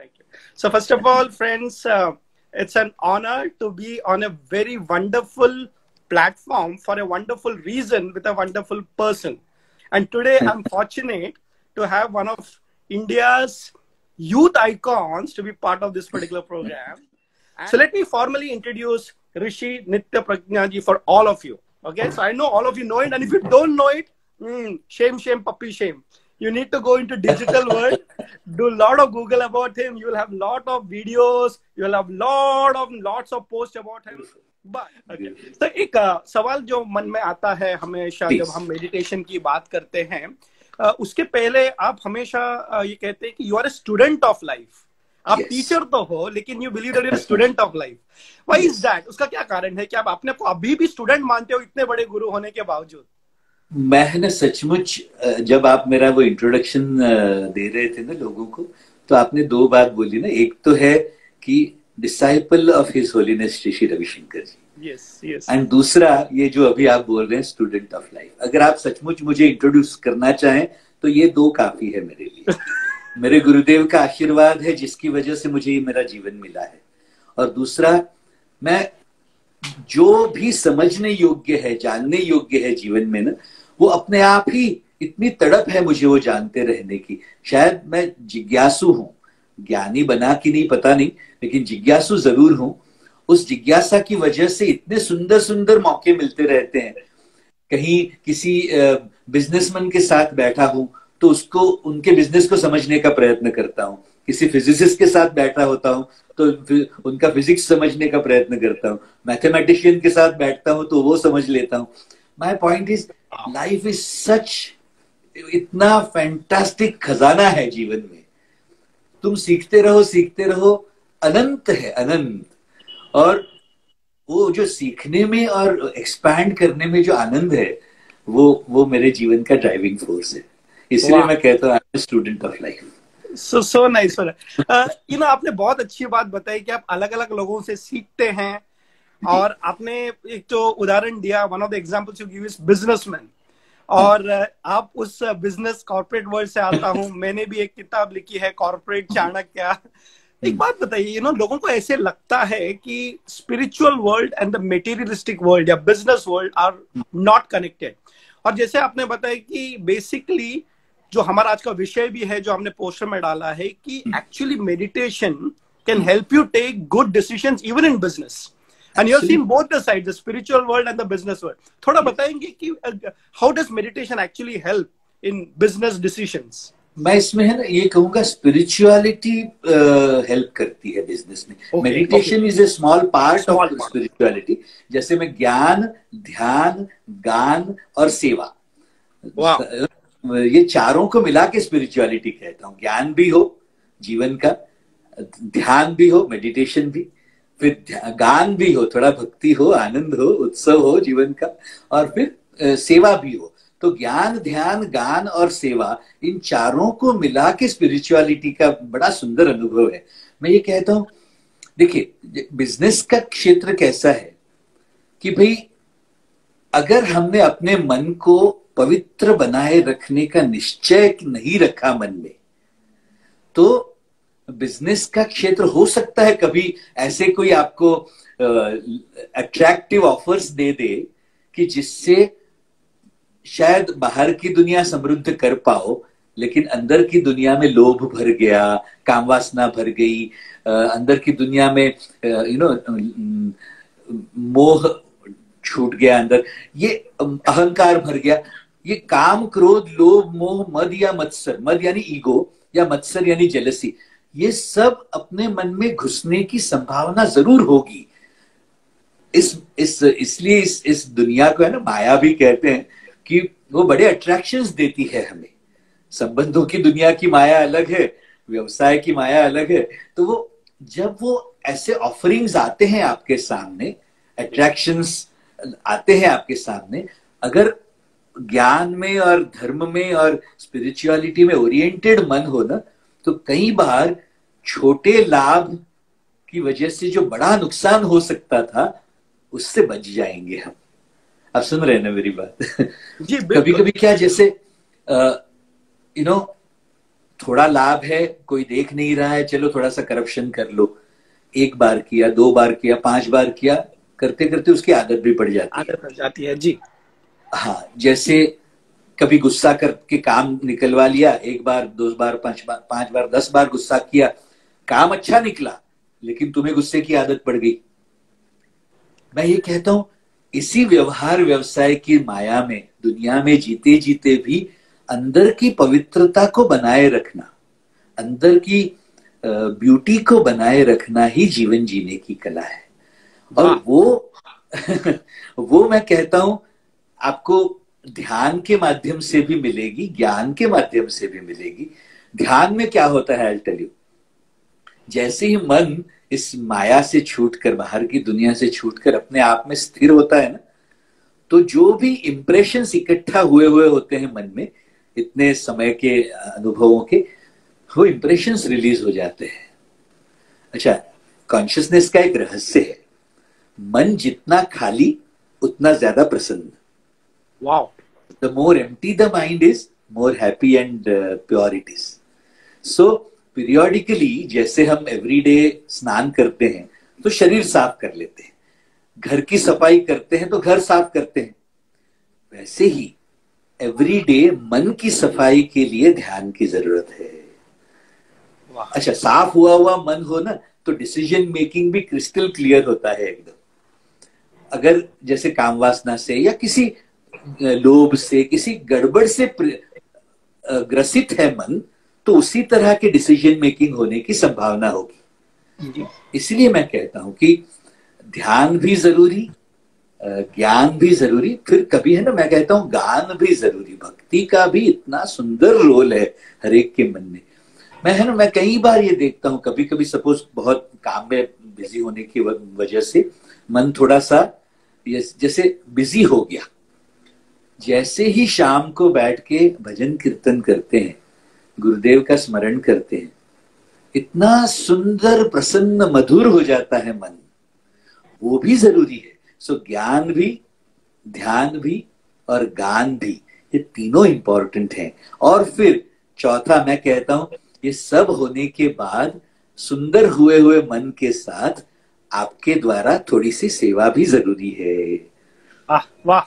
Thank you. So first of all, friends, it's an honor to be on a very wonderful platform for a wonderful reason with a wonderful person. And today I'm fortunate to have one of India's youth icons to be part of this particular program. So let me formally introduce Rishi Nitya Prajna ji for all of you. Okay, so I know all of you know it, and if you don't know it, shame, shame, puppy, shame. You need to go into digital world, do a lot of Google about him. You will have lot of videos. You will have lots of posts about him. But okay. तो एक सवाल जो मन में आता है हमेशा जब हम मेडिटेशन की बात करते हैं, उसके पहले आप हमेशा ये कहते हैं कि you are a student of life. आप टीचर तो हो, लेकिन you believe that you are student of life. Why is that? उसका क्या कारण है कि आप अपने को अभी भी स्टूडेंट मानते हो इतने बड़े गुरु होने के बावजूद? मैं ना सचमुच, जब आप मेरा वो इंट्रोडक्शन दे रहे थे ना लोगों को, तो आपने दो बात बोली ना. एक तो है कि disciple of His Holiness Shri Ravishankar ji, yes. And दूसरा ये जो अभी आप बोल रहे हैं स्टूडेंट ऑफ लाइफ. अगर आप सचमुच मुझे इंट्रोड्यूस करना चाहें तो ये दो काफी है मेरे लिए. मेरे गुरुदेव का आशीर्वाद है जिसकी वजह से मुझे मेरा जीवन मिला है. और दूसरा, मैं जो भी समझने योग्य है, जानने योग्य है जीवन में ना, वो अपने आप ही इतनी तड़प है मुझे वो जानते रहने की. शायद मैं जिज्ञासु हूं, ज्ञानी बना कि नहीं पता नहीं, लेकिन जिज्ञासु जरूर हूं. उस जिज्ञासा की वजह से इतने सुंदर सुंदर मौके मिलते रहते हैं. कहीं किसी बिजनेसमैन के साथ बैठा हूं तो उसको, उनके बिजनेस को समझने का प्रयत्न करता हूं. किसी फिजिसिस्ट के साथ बैठा होता हूं तो उनका फिजिक्स समझने का प्रयत्न करता हूं. मैथमेटिशियन के साथ बैठता हूं तो वो समझ लेता हूं. My point is, life is such, इतना फैंटास्टिक खजाना है जीवन में. तुम सीखते रहो, अनंत है, अनंत. और वो जो सीखने में और एक्सपैंड करने में जो आनंद है, वो मेरे जीवन का ड्राइविंग फोर्स है. इसलिए मैं कहता हूँ I am student of life. So nice. You know, आपने बहुत अच्छी बात बताई कि आप अलग अलग लोगों से सीखते हैं. और आपने एक जो उदाहरण दिया, one of the examples you give is businessman. और आप उस बिजनेस कॉर्पोरेट वर्ल्ड से आता हूँ. मैंने भी एक किताब लिखी है, कॉर्पोरेट चाणक्य. एक बात बताइए, लोगों को ऐसे लगता है कि spiritual world and the materialistic world या business world are not connected. और जैसे आपने बताया कि बेसिकली जो हमारा आज का विषय भी है, जो हमने पोस्टर में डाला है, कि actually meditation can help you take good decisions even in business. And you have seen both the side, the spiritual world and the business world. थोड़ा बताएंगे कि how does meditation actually help in business decisions? मैं इसमें है ना ये कहूंगा, spirituality help करती है बिजनेस में. Meditation is a small part of spirituality. जैसे मैं ज्ञान, ध्यान, गान और सेवा, ये चारों को मिला के स्पिरिचुअलिटी कहता हूँ. ज्ञान भी हो जीवन का, ध्यान भी हो, मेडिटेशन भी, फिर गान भी हो, थोड़ा भक्ति हो, आनंद हो, उत्सव हो जीवन का, और फिर सेवा भी हो. तो ज्ञान, ध्यान, गान और सेवा, इन चारों को मिला के स्पिरिचुअलिटी का बड़ा सुंदर अनुभव है. मैं ये कहता हूं, देखिए बिजनेस का क्षेत्र कैसा है कि भाई, अगर हमने अपने मन को पवित्र बनाए रखने का निश्चय नहीं रखा मन में, तो बिजनेस का क्षेत्र हो सकता है कभी ऐसे कोई आपको अट्रैक्टिव ऑफर्स दे दे कि जिससे शायद बाहर की दुनिया समृद्ध कर पाओ, लेकिन अंदर की दुनिया में लोभ भर गया, कामवासना भर गई, अंदर की दुनिया में मोह छूट गया, अंदर ये अहंकार भर गया. ये काम, क्रोध, लोभ, मोह, मद या मत्सर, मद यानी ईगो या मत्सर यानी जेलसी, ये सब अपने मन में घुसने की संभावना जरूर होगी. इसलिए इस दुनिया को है ना माया भी कहते हैं कि वो बड़े अट्रैक्शंस देती है हमें. संबंधों की दुनिया की माया अलग है, व्यवसाय की माया अलग है. तो वो जब वो ऐसे ऑफरिंग्स आते हैं आपके सामने, अट्रैक्शंस आते हैं आपके सामने, अगर ज्ञान में और धर्म में और स्पिरिचुअलिटी में ओरिएंटेड मन हो ना, तो कई बार छोटे लाभ की वजह से जो बड़ा नुकसान हो सकता था, उससे बच जाएंगे हम. आप सुन रहे हैं ना मेरी बात? जी, कभी कभी क्या, जैसे थोड़ा लाभ है, कोई देख नहीं रहा है, चलो थोड़ा सा करप्शन कर लो। एक बार किया, 2 बार किया, 5 बार किया, करते करते उसकी आदत भी पड़ जाती है। आदत हो जाती है जी। हाँ, जैसे कभी गुस्सा करके काम निकलवा लिया, 1 बार, 2 बार, 5 बार, 5 बार, 10 बार गुस्सा किया, काम अच्छा निकला, लेकिन तुम्हें गुस्से की आदत पड़ गई। मैं ये कहता हूं, इसी व्यवहार व्यवसाय की माया में, दुनिया में जीते जीते भी अंदर की पवित्रता को बनाए रखना, अंदर की ब्यूटी को बनाए रखना ही जीवन जीने की कला है। और वो वो मैं कहता हूं आपको ध्यान के माध्यम से भी मिलेगी, ज्ञान के माध्यम से भी मिलेगी। ध्यान में क्या होता है, आई टेल यू, जैसे ही मन इस माया से छूटकर, बाहर की दुनिया से छूटकर अपने आप में स्थिर होता है ना, तो जो भी इंप्रेशंस इकट्ठा हुए हुए होते हैं मन में, इतने समय के अनुभवों के, वो इंप्रेशंस रिलीज हो जाते हैं। अच्छा, कॉन्शियसनेस का एक रहस्य है, मन जितना खाली उतना ज्यादा प्रसन्न। Wow. The more empty the mind is, more happy and pure it is. So periodically, जैसे हम एवरीडे स्नान करते हैं तो शरीर साफ कर लेते हैं, घर की सफाई करते हैं तो घर साफ करते हैं, वैसे ही एवरीडे मन की सफाई के लिए ध्यान की जरूरत है। अच्छा, साफ हुआ हुआ मन हो ना, तो डिसीजन मेकिंग भी क्रिस्टल क्लियर होता है एकदम। अगर जैसे काम वासना से या किसी लोभ से, किसी गड़बड़ से ग्रसित है मन, तो उसी तरह के डिसीजन मेकिंग होने की संभावना होगी। इसलिए मैं कहता हूं कि ध्यान भी जरूरी, ज्ञान भी जरूरी, फिर कभी है ना, मैं कहता हूं गान भी जरूरी। भक्ति का भी इतना सुंदर रोल है हर एक के मन में। मैं है ना, मैं कई बार ये देखता हूं, कभी कभी सपोज बहुत काम में बिजी होने की वजह से मन थोड़ा सा जैसे बिजी हो गया, जैसे ही शाम को बैठ के भजन कीर्तन करते हैं, गुरुदेव का स्मरण करते हैं, इतना सुंदर, प्रसन्न, मधुर हो जाता है मन। वो भी जरूरी है। सो ज्ञान भी, ध्यान भी और गान भी, ये तीनों इंपॉर्टेंट हैं। और फिर चौथा मैं कहता हूं, ये सब होने के बाद सुंदर हुए हुए मन के साथ आपके द्वारा थोड़ी सी सेवा भी जरूरी है। वाह।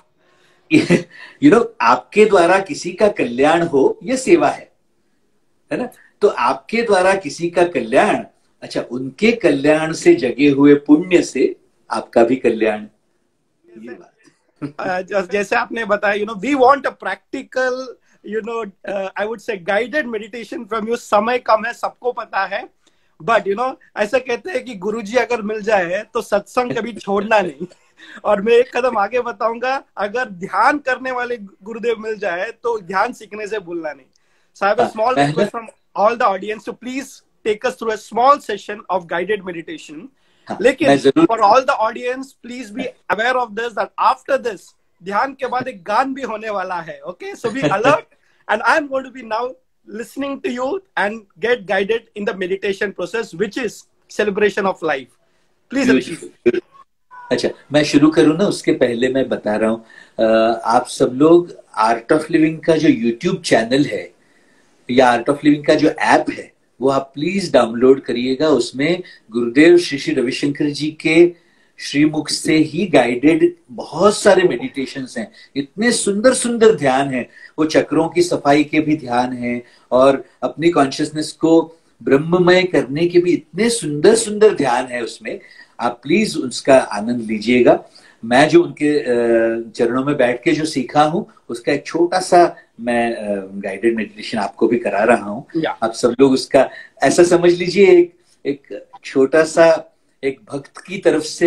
यू नो, आपके द्वारा किसी का कल्याण हो, ये सेवा है ना। तो आपके द्वारा किसी का कल्याण, अच्छा, उनके कल्याण से जगे हुए पुण्य से आपका भी कल्याण। ये बात जैसे आपने बताया, we want a practical, I would say guided meditation from you. समय कम है, सबको पता है, बट ऐसा कहते हैं कि गुरुजी अगर मिल जाए तो सत्संग कभी छोड़ना नहीं। और मैं एक कदम आगे बताऊंगा, अगर ध्यान करने वाले गुरुदेव मिल जाए तो ध्यान सीखने से भूलना नहीं। So I have a small request from all the audience to please take us through a small session of guided meditation. लेकिन for all the audience, please be aware of this, that after this, ध्यान के बाद एक गान भी होने वाला है. Okay, so be alert, and I am going to be now listening to you and get guided in the meditation process, which is celebration of life. Please, Abhishek. अच्छा, मैं शुरू करूं ना, उसके पहले मैं बता रहा हूं, आप सब लोग आर्ट ऑफ लिविंग का जो यूट्यूब चैनल है या आर्ट ऑफ लिविंग का जो ऐप है, वो आप प्लीज डाउनलोड करिएगा। उसमें गुरुदेव श्री श्री रविशंकर जी के श्रीमुख से ही गाइडेड बहुत सारे मेडिटेशंस हैं। इतने सुंदर सुंदर ध्यान हैं, वो चक्रों की सफाई के भी ध्यान हैं और अपनी कॉन्शियसनेस को ब्रह्ममय करने के भी इतने सुंदर सुंदर ध्यान है उसमें। आप प्लीज उसका आनंद लीजिएगा। मैं जो उनके चरणों में बैठ के जो सीखा हूं, उसका एक छोटा सा मैं गाइडेड मेडिटेशन आपको भी करा रहा हूं। आप सब लोग उसका ऐसा समझ लीजिए, एक छोटा सा, एक भक्त की तरफ से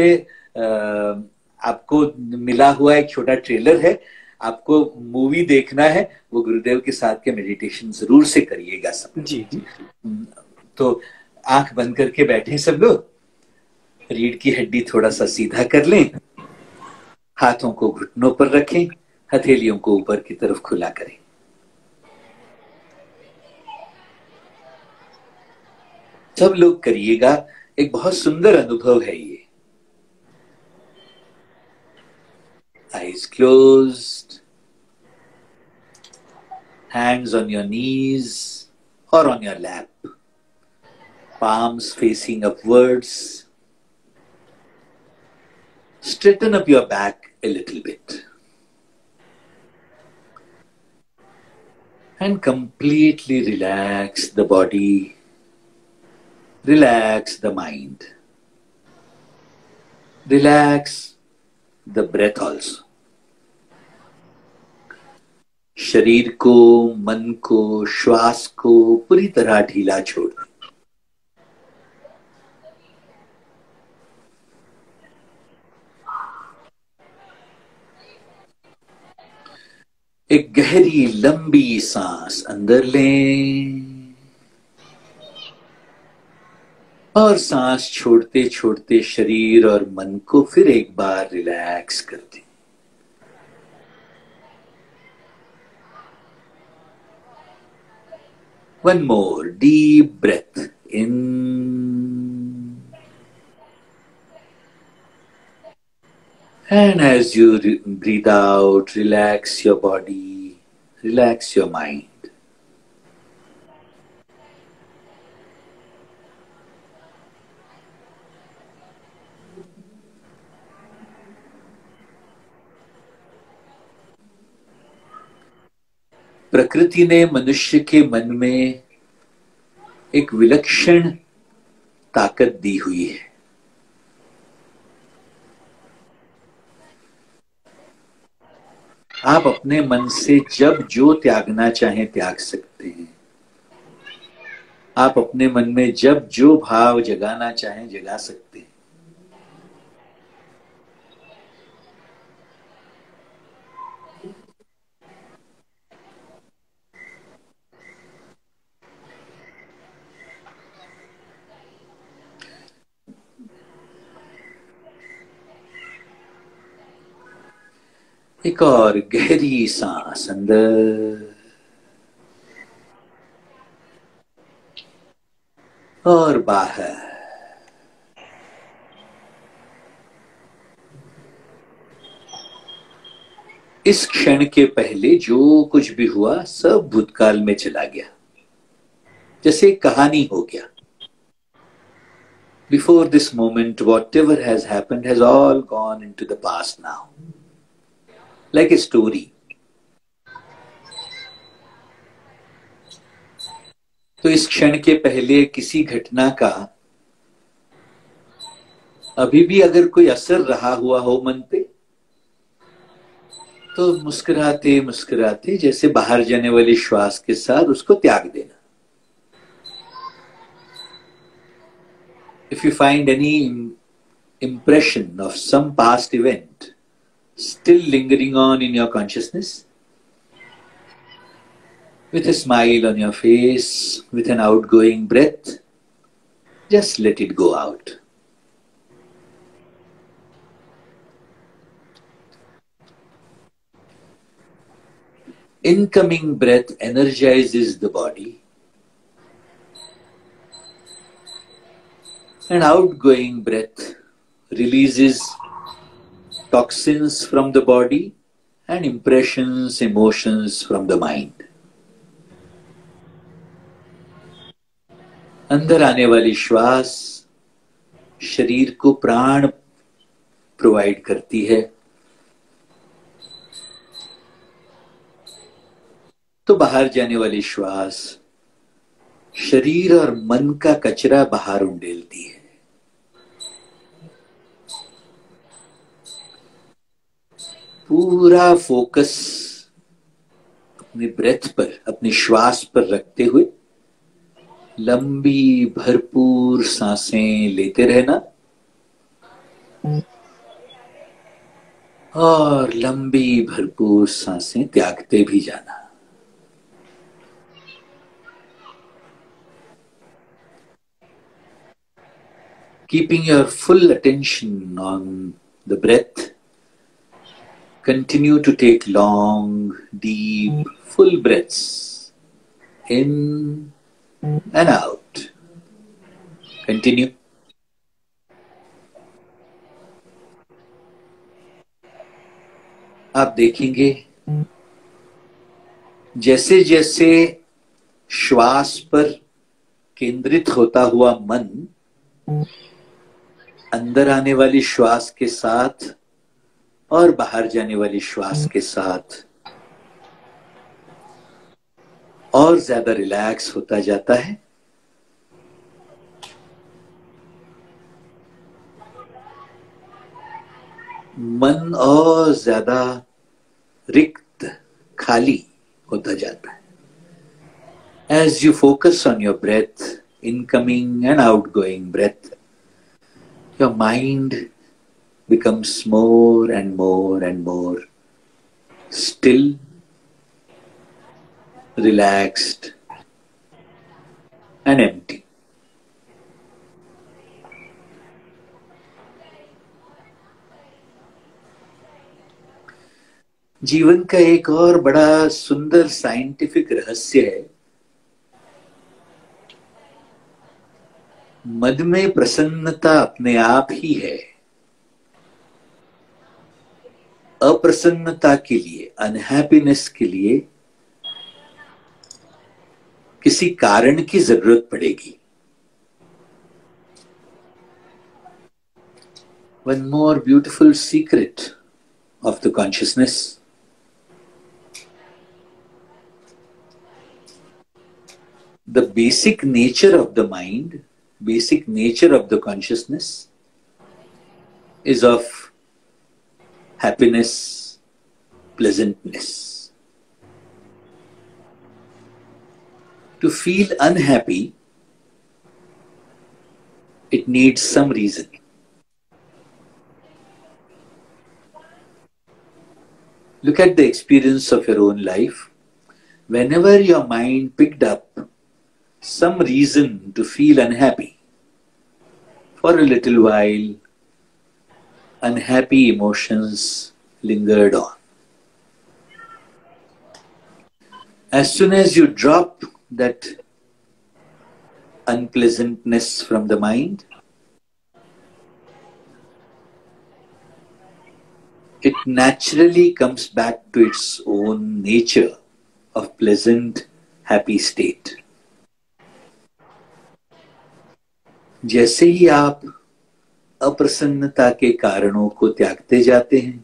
आपको मिला हुआ एक छोटा ट्रेलर है। आपको मूवी देखना है, वो गुरुदेव के साथ के मेडिटेशन जरूर से करिएगा सब। जी जी। तो आंख बंद करके बैठे सब लोग, रीढ़ की हड्डी थोड़ा सा सीधा कर लें, हाथों को घुटनों पर रखें, हथेलियों को ऊपर की तरफ खुला करें। सब लोग करिएगा, एक बहुत सुंदर अनुभव है ये। Eyes closed, hands on your knees, or on your lap. Palms facing upwards. Straighten up your back a little bit. And completely relax the body. Relax the mind. Relax the breath also. शरीर को, मन को, श्वास को पूरी तरह ढीला छोड़ दें। एक गहरी लंबी सांस अंदर लें और सांस छोड़ते छोड़ते शरीर और मन को फिर एक बार रिलैक्स कर दें। One more deep breath in and as you breathe out, relax your body, relax your mind. प्रकृति ने मनुष्य के मन में एक विलक्षण ताकत दी हुई है। आप अपने मन से जब जो त्यागना चाहें त्याग सकते हैं। आप अपने मन में जब जो भाव जगाना चाहें जगा सकते हैं। एक और गहरी सांस अंदर और बाहर। इस क्षण के पहले जो कुछ भी हुआ सब भूतकाल में चला गया, जैसे एक कहानी हो गया। Before this moment, whatever has happened has all gone into the past now. Like a story. तो इस क्षण के पहले किसी घटना का अभी भी अगर कोई असर रहा हुआ हो मन पे, तो मुस्कुराते मुस्कुराते जैसे बाहर जाने वाले श्वास के साथ उसको त्याग देना। If you find any impression of some past event still lingering on in your consciousness, with a smile on your face, with an outgoing breath, just let it go out. Incoming breath energizes the body, and outgoing breath releases toxins from the body and impressions, emotions from the mind. अंदर आने वाली श्वास शरीर को प्राण provide करती है, तो बाहर जाने वाली श्वास शरीर और मन का कचरा बाहर उंडेलती है। पूरा फोकस अपने ब्रेथ पर, अपनी श्वास पर रखते हुए लंबी भरपूर सांसें लेते रहना और लंबी भरपूर सांसें त्यागते भी जाना। Keeping your full attention on the breath, continue to take long, deep, full breaths in and out. Continue. आप देखेंगे जैसे जैसे श्वास पर केंद्रित होता हुआ मन अंदर आने वाली श्वास के साथ और बाहर जाने वाली श्वास के साथ और ज्यादा रिलैक्स होता जाता है। मन और ज्यादा रिक्त, खाली होता जाता है। As you focus on your breath, incoming and outgoing breath, your mind becomes more and more and more still, relaxed and empty. जीवन का एक और बड़ा सुंदर साइंटिफिक रहस्य है, मद में प्रसन्नता अपने आप ही है। अप्रसन्नता के लिए, अनहैप्पीनेस के लिए किसी कारण की जरूरत पड़ेगी। One more beautiful secret of the consciousness. The basic nature of the mind, basic nature of the consciousness is of happiness, pleasantness. To feel unhappy, it needs some reason. Look at the experience of your own life. Whenever your mind picked up some reason to feel unhappy, for a little while, unhappy emotions lingered on. As soon as you drop that unpleasantness from the mind, it naturally comes back to its own nature of pleasant, happy state. जैसे ही आप अप्रसन्नता के कारणों को त्यागते जाते हैं,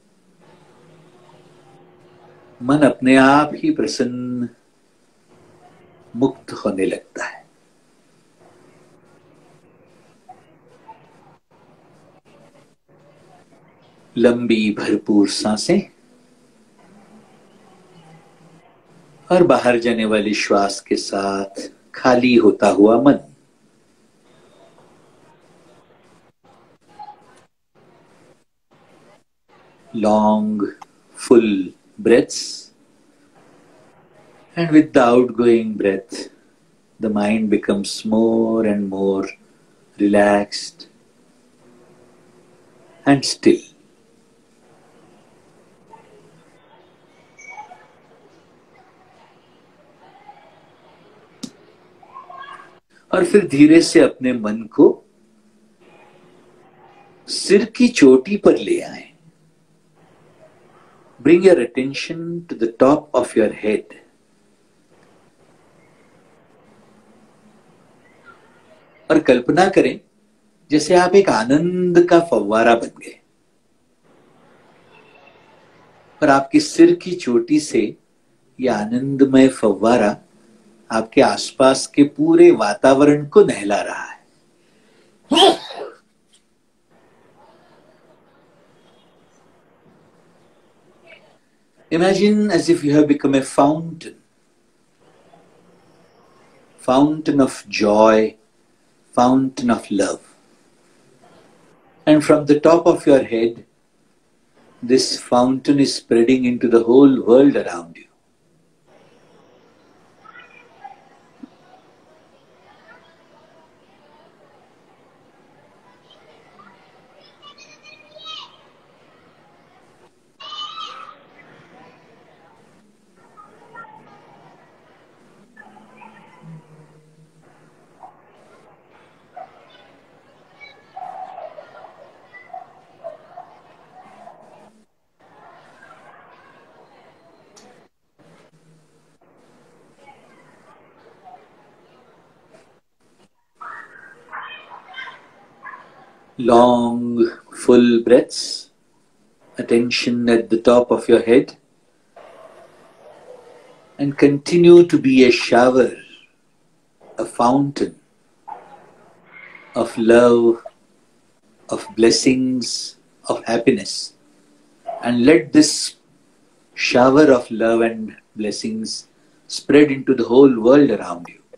मन अपने आप ही प्रसन्न, मुक्त होने लगता है। लंबी भरपूर सांसें और बाहर जाने वाली श्वास के साथ खाली होता हुआ मन। Long, full breaths, and with the outgoing breath, the mind becomes more and more relaxed and still. और फिर धीरे से अपने मन को सिर की चोटी पर ले आए। Bring your attention to the top of your head. और कल्पना करें जैसे आप एक आनंद का फव्वारा बन गए और आपके सिर की चोटी से यह आनंदमय फव्वारा आपके आसपास के पूरे वातावरण को नहला रहा है। Imagine as if you have become a fountain, fountain of joy, fountain of love. And from the top of your head, this fountain is spreading into the whole world around you. Long, full breaths, attention at the top of your head, and continue to be a shower, a fountain of love, of blessings, of happiness. And let this shower of love and blessings spread into the whole world around you.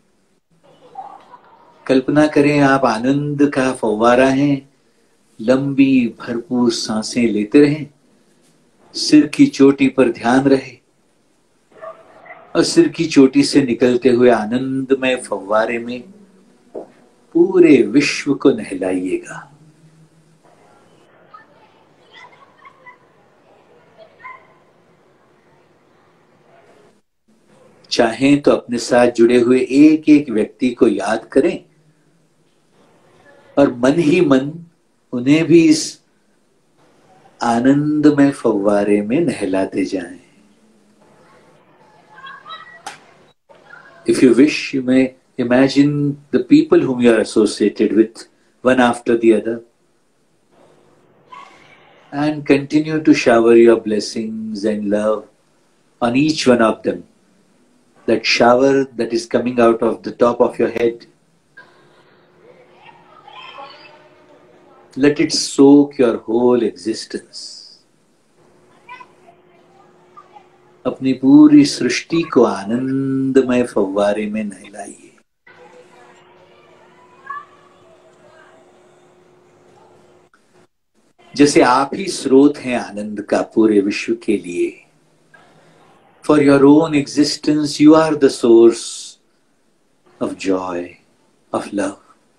कल्पना करें आप आनंद का फव्वारा हैं, लंबी भरपूर सांसें लेते रहें, सिर की चोटी पर ध्यान रहे और सिर की चोटी से निकलते हुए आनंदमय फव्वारे में पूरे विश्व को नहलाइएगा। चाहें तो अपने साथ जुड़े हुए एक एक व्यक्ति को याद करें और मन ही मन उन्हें भी इस आनंदमय फव्वारे में नहलाते जाएं। If you wish, you may imagine the people whom you are associated with, one after the other, and continue to shower your blessings and love on each one of them. That shower that is coming out of the top of your head, let it soak your whole existence. अपनी पूरी सृष्टि को आनंदमय फव्वारे में नहलाइए। जैसे आप ही स्रोत हैं आनंद का पूरे विश्व के लिए। For your own existence, you are the source of joy, of love.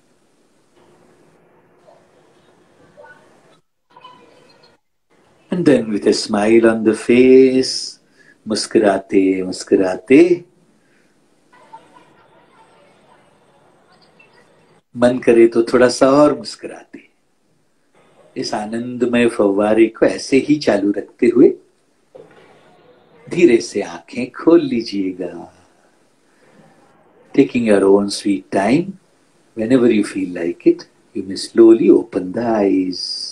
And then with a smile on the face, मुस्कुराते मुस्कुराते मन करे तो थोड़ा सा और मुस्कुराते इस आनंदमय फव्वारे को ऐसे ही चालू रखते हुए धीरे से आंखें खोल लीजिएगा। Taking your own sweet time, whenever you feel like it, you may slowly open the eyes.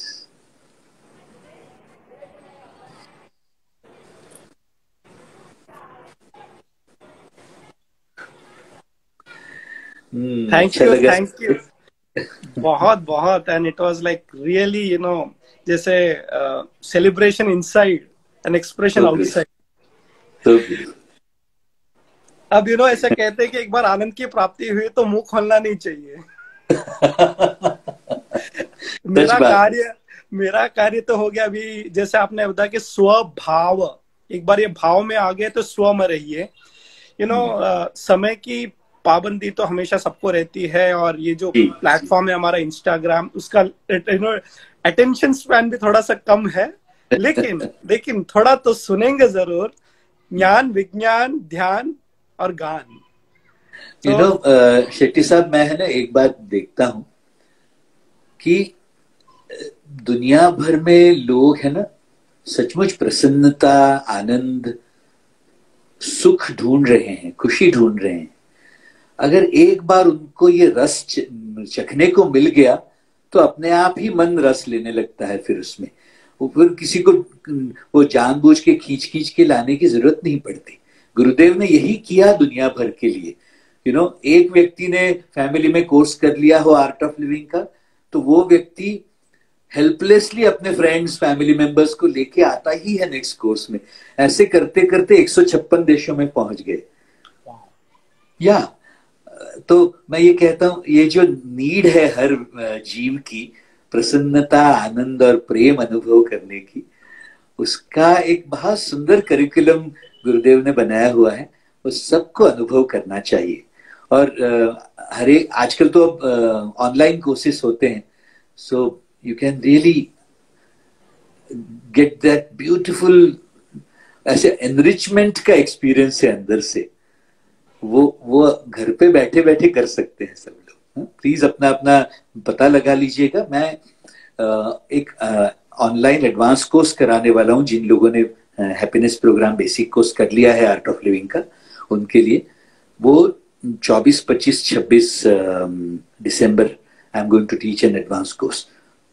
Thank you. बहुत बहुत, and it was like really, जैसे celebration inside and expression outside. अब ऐसा कहते हैं कि एक बार आनंद की प्राप्ति हुई तो मुंह खोलना नहीं चाहिए। मेरा कार्य तो हो गया। अभी जैसे आपने बताया कि स्वभाव, एक बार ये भाव में आ गए तो स्व में रहिए। समय की पाबंदी तो हमेशा सबको रहती है, और ये जो प्लेटफॉर्म है हमारा इंस्टाग्राम, उसका अटेंशन स्पैन भी थोड़ा सा कम है, लेकिन थोड़ा तो सुनेंगे जरूर। ज्ञान, विज्ञान, ध्यान और गान। शेट्टी साहब, मैं है ना एक बात देखता हूं कि दुनिया भर में लोग है ना सचमुच प्रसन्नता, आनंद, सुख ढूंढ रहे हैं, खुशी ढूंढ रहे हैं। अगर एक बार उनको ये रस चखने को मिल गया तो अपने आप ही मन रस लेने लगता है। फिर उसमें वो फिर किसी को वो जानबूझ के खींच के लाने की जरूरत नहीं पड़ती। गुरुदेव ने यही किया दुनिया भर के लिए। एक व्यक्ति ने फैमिली में कोर्स कर लिया हो आर्ट ऑफ लिविंग का, तो वो व्यक्ति हेल्पलेसली अपने फ्रेंड्स, फैमिली मेंबर्स को लेके आता ही है नेक्स्ट कोर्स में। ऐसे करते करते 156 देशों में पहुंच गए। तो मैं ये कहता हूं, ये जो नीड है हर जीव की, प्रसन्नता, आनंद और प्रेम अनुभव करने की, उसका एक बहुत सुंदर करिकुलम गुरुदेव ने बनाया हुआ है। वो सबको अनुभव करना चाहिए। और आजकल तो अब ऑनलाइन कोर्सेस होते हैं, so you can really get that beautiful ऐसे एनरिचमेंट का एक्सपीरियंस है अंदर से। वो घर पे बैठे बैठे कर सकते हैं सब लोग। प्लीज अपना अपना पता लगा लीजिएगा। मैं एक ऑनलाइन एडवांस कोर्स कराने वाला हूं। जिन लोगों ने हैप्पीनेस प्रोग्राम बेसिक कोर्स कर लिया है आर्ट ऑफ लिविंग का, उनके लिए वो 24, 25, 26 December I am going to teach an advance course.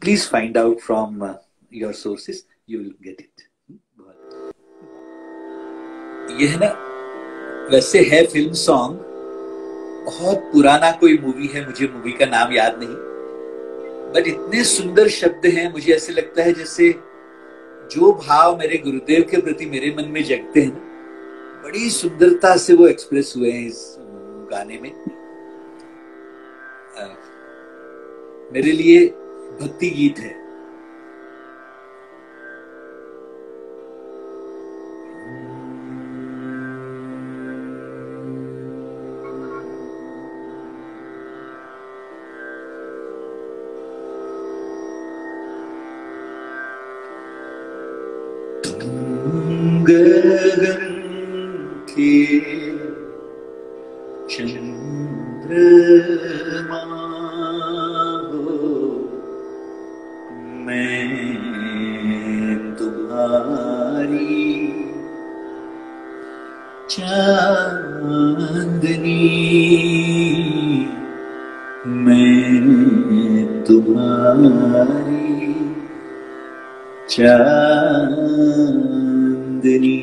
Please find out from your sources, you will get it. यह ना वैसे है फिल्म सॉन्ग, बहुत पुराना कोई मूवी है, मुझे मूवी का नाम याद नहीं, बट इतने सुंदर शब्द हैं, मुझे ऐसे लगता है जैसे जो भाव मेरे गुरुदेव के प्रति मेरे मन में जगते हैं ना, बड़ी सुंदरता से वो एक्सप्रेस हुए हैं इस गाने में। मेरे लिए भक्ति गीत है। गगन के चंद्रमा हो, मैं तुम्हारी चांदनी, मैं तुम्हारी चांदनी।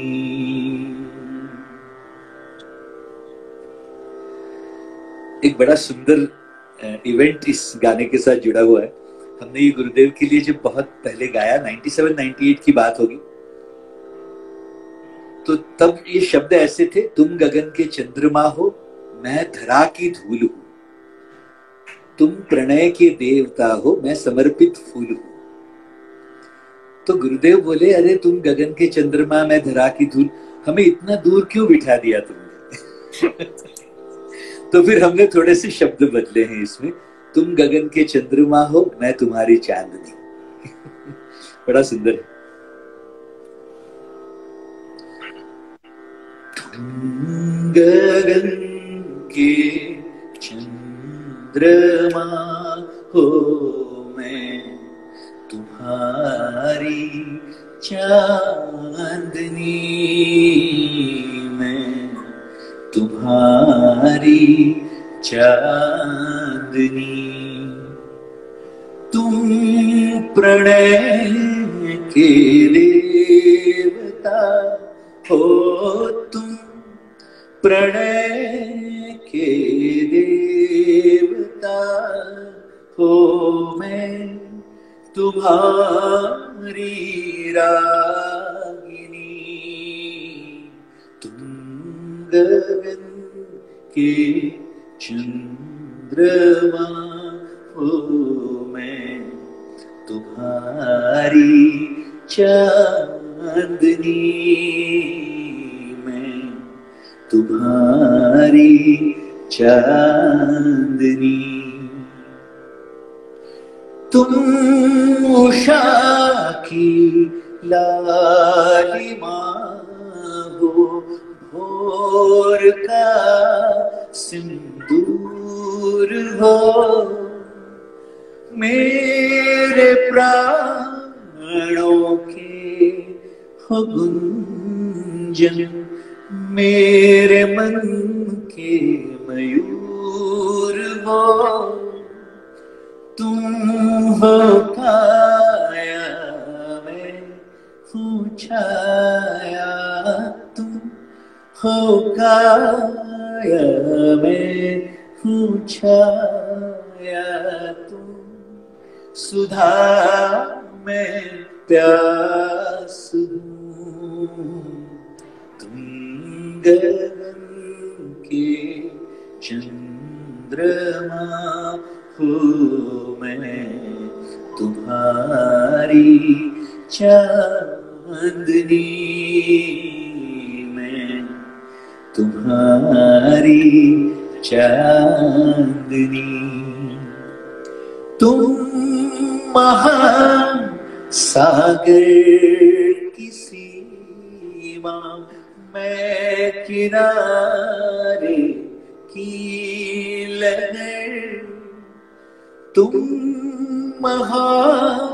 एक बड़ा सुंदर इवेंट इस गाने के साथ जुड़ा हुआ है। हमने ये गुरुदेव के लिए जब बहुत पहले गाया, 97-98 की बात होगी, तो तब ये शब्द ऐसे थे, तुम गगन के चंद्रमा हो, मैं धरा की धूल हूं, तुम प्रणय के देवता हो, मैं समर्पित फूल हूं। तो गुरुदेव बोले, अरे तुम गगन के चंद्रमा, मैं धरा की धूल, हमें इतना दूर क्यों बिठा दिया तुमने? तो फिर हमने थोड़े से शब्द बदले हैं इसमें, तुम गगन के चंद्रमा हो, मैं तुम्हारी चांदनी। बड़ा सुंदर है। तुम गगन के चंद्रमा हो, मैं तुम्हारी चांदनी, मैं तुम्हारी चांदनी। तुम प्रणय के देवता हो, तुम प्रणय के देवता हो, मैं तुम्हारी रागिनी। तुम गगन के चंद्रमा हो, मैं तुम्हारी चांदनी, मैं तुम्हारी चांदनी। तुम उषा की लालिमा हो, भोर का सिंदूर हो, मेरे प्राणों के हो गुंजन, मेरे मन के मयूर हो। तुम हो काया, मैं हूँ छाया, तुम हो काया, मैं हूँ छाया, तुम सुधा में प्यास हूँ। तुम गगन के चंद्रमा हो, मैं तुम्हारी चांदनी, मैं तुम्हारी चांदनी। तुम महान सागर की सीमा, मैं किनारे की लहर। तुम महान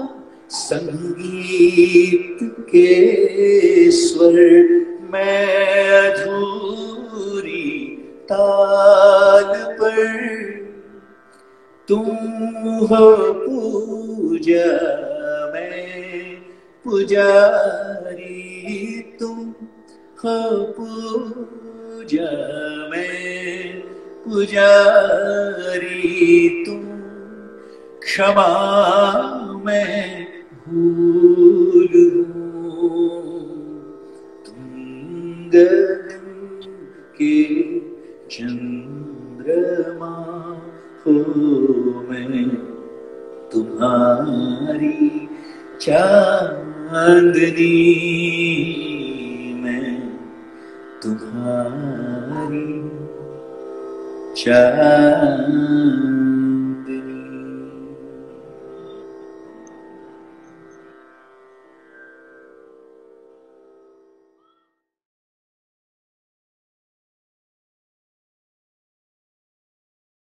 संगीत के स्वर, मैं अधूरी ताल पर। तुम हो पूजा मैं पुजारी, तुम हो पूजा मैं पुजारी, तुम क्षमा मैं भूल हूँ, तुम गगन के चंद्रमा हो मैं तुम्हारी चांदनी, मैं तुम्हारी चांदनी।